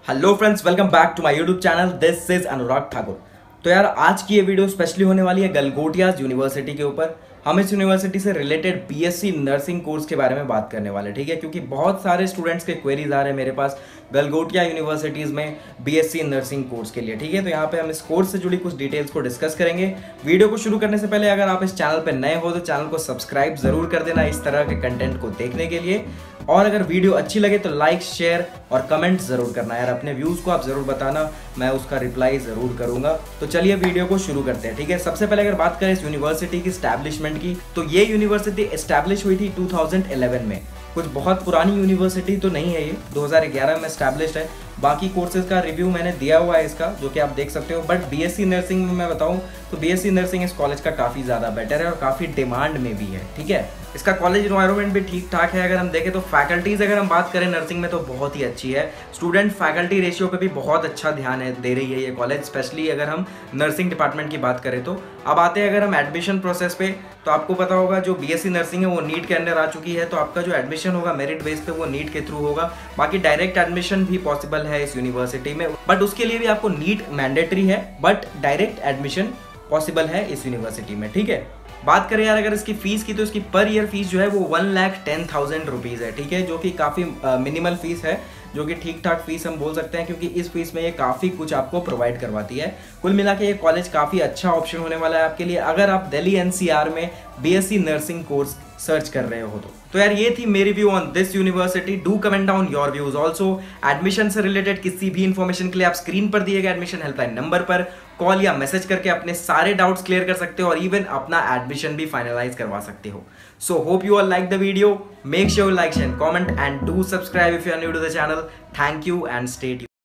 Hello friends, welcome back to my YouTube channel. This is Anurag Thakur. तो यार आज की ये वीडियो स्पेशली होने वाली है गलगोटियाज यूनिवर्सिटी के ऊपर। हम इस यूनिवर्सिटी से रिलेटेड बीएससी नर्सिंग कोर्स के बारे में बात करने वाले, ठीक है, क्योंकि बहुत सारे स्टूडेंट्स के क्वेरीज आ रहे हैं मेरे पास गलगोटिया यूनिवर्सिटीज़ में बीएससी नर्सिंग कोर्स के लिए, ठीक है। तो यहाँ पे हम इस कोर्स से जुड़ी कुछ डिटेल्स को डिस्कस करेंगे। वीडियो को शुरू करने से पहले अगर आप इस चैनल पर नए हो तो चैनल को सब्सक्राइब जरूर कर देना इस तरह के कंटेंट को देखने के लिए। और अगर वीडियो अच्छी लगे तो लाइक, शेयर और कमेंट जरूर करना यार। अपने व्यूज को आप जरूर बताना, मैं उसका रिप्लाई जरूर करूंगा। तो चलिए वीडियो को शुरू करते हैं, ठीक है। सबसे पहले अगर बात करें इस यूनिवर्सिटी की एस्टैब्लिशमेंट की, तो ये यूनिवर्सिटी एस्टैब्लिश हुई थी 2011 में। कुछ बहुत पुरानी यूनिवर्सिटी तो नहीं है, ये 2011 में एस्टैब्लिश्ड है। बाकी कोर्सेज का रिव्यू मैंने दिया हुआ है इसका, जो कि आप देख सकते हो। बट बीएससी नर्सिंग में मैं बताऊं तो बीएससी नर्सिंग इस कॉलेज का काफ़ी ज़्यादा बेटर है और काफ़ी डिमांड में भी है, ठीक है। इसका कॉलेज इन्वायरमेंट भी ठीक ठाक है। अगर हम देखें तो फैकल्टीज़ अगर हम बात करें नर्सिंग में तो बहुत ही अच्छी है। स्टूडेंट फैकल्टी रेशियो पे भी बहुत अच्छा ध्यान दे रही है ये कॉलेज, स्पेशली अगर हम नर्सिंग डिपार्टमेंट की बात करें तो। अब आते हैं अगर हम एडमिशन प्रोसेस पे, तो आपको पता होगा जो बीएससी नर्सिंग है वो नीट के अंडर आ चुकी है। तो आपका जो एडमिशन होगा मेरिट बेस पे वो नीट के थ्रू होगा। बाकी डायरेक्ट एडमिशन भी पॉसिबल है इस यूनिवर्सिटी में, बट उसके लिए भी आपको नीट मैंडेटरी है, बट डायरेक्ट एडमिशन पॉसिबल है इस यूनिवर्सिटी में, ठीक है। बात करें यार अगर इसकी फीस की, तो इसकी पर ईयर फीस जो है वो 1,10,000 रुपीज़ है, ठीक है, जो कि काफ़ी मिनिमल फीस है, जो कि ठीक ठाक फीस हम बोल सकते हैं, क्योंकि इस फीस में ये काफ़ी कुछ आपको प्रोवाइड करवाती है। कुल मिला के ये कॉलेज काफ़ी अच्छा ऑप्शन होने वाला है आपके लिए अगर आप दिल्ली एनसीआर में बीएससी नर्सिंग कोर्स सर्च कर रहे हो तो यार ये थी मेरी view on this university. Do comment down your views. Also admission से रिलेटेड किसी भी इंफॉर्मेशन के लिए आप स्क्रीन पर दिए गए एडमिशन हेल्पलाइन नंबर पर कॉल या मैसेज करके अपने सारे डाउट्स क्लियर कर सकते हो और इवन अपना एडमिशन भी फाइनलाइज करवा सकते हो। So hope you all like the video. Make sure like, share, comment and do subscribe if you are new to the channel. Thank you and stay tuned.